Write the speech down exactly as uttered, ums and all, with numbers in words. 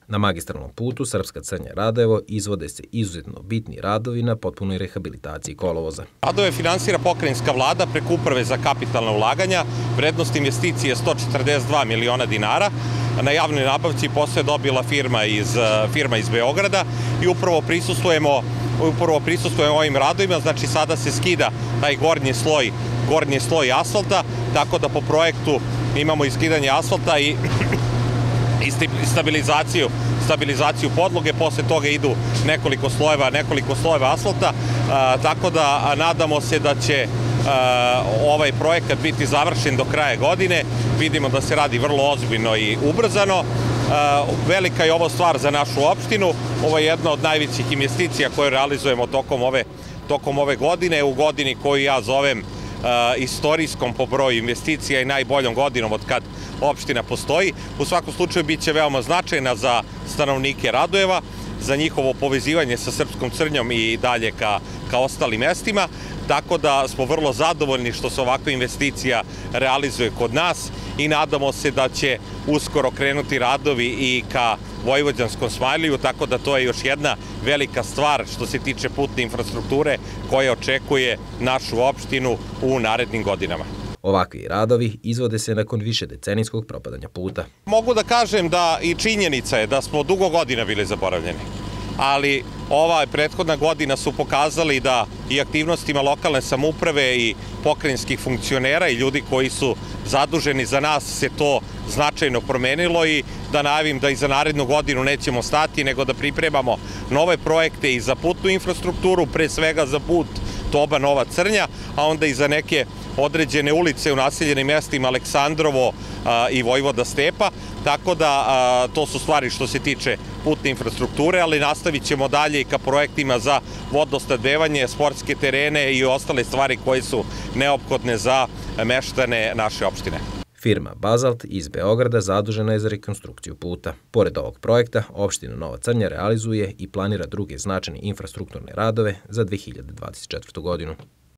Na magistralnom putu Srpska Crnja-Radojevo izvode se izuzetno bitni radovi na potpunoj rehabilitaciji kolovoza. Radove finansira pokrajinska vlada preko Uprave za kapitalna ulaganja. Vrednost investicije je sto četrdeset dva miliona dinara. Na javnoj nabavci posle je dobila firma iz, firma iz Beograda i upravo prisustujemo, upravo prisustujemo ovim radovima. Znači sada se skida taj gornji sloj, gornji sloj asfalta, tako da po projektu imamo iskidanje asfalta i i stabilizaciju, stabilizaciju podloge, posle toga idu nekoliko slojeva, nekoliko slojeva asfalta, tako da nadamo se da će ovaj projekat biti završen do kraja godine. Vidimo da se radi vrlo ozbiljno i ubrzano. Velika je ovo stvar za našu opštinu. Ovo je jedna od najvećih investicija koje realizujemo tokom ove, tokom ove godine, u godini koju ja zovem istorijskom po broju investicija i najboljom godinom od kad opština postoji. U svakom slučaju bit će veoma značajna za stanovnike Radojeva, za njihovo povezivanje sa Srpskom Crnjom i dalje ka, ka ostalim mestima, tako da smo vrlo zadovoljni što se ovakva investicija realizuje kod nas i nadamo se da će uskoro krenuti radovi i ka Vojvođanskom Smajliju, tako da to je još jedna velika stvar što se tiče putne infrastrukture koja očekuje našu opštinu u narednim godinama. Ovakvi radovi izvode se nakon više decenijskog propadanja puta. Mogu da kažem da i činjenica je da smo dugo godina bili zaboravljeni, ali ova prethodna godina su pokazali da i aktivnostima lokalne samouprave i pokrajinskih funkcionera i ljudi koji su zaduženi za nas se to značajno promenilo i da najavim da i za narednu godinu nećemo stati, nego da pripremamo nove projekte i za putnu infrastrukturu, pre svega za put Toba-Nova Crnja, a onda i za neke određene ulice u naseljenim mestima Aleksandrovo i Vojvoda Stepa, tako da to su stvari što se tiče putne infrastrukture, ali nastavit ćemo dalje i ka projektima za vodosnabdevanje, sportske terene i ostale stvari koje su neophodne za meštane naše opštine. Firma Bazalt iz Beograda zadužena je za rekonstrukciju puta. Pored ovog projekta, opština Nova Crnja realizuje i planira druge značajne infrastrukturne radove za dve hiljade dvadeset četvrtu godinu.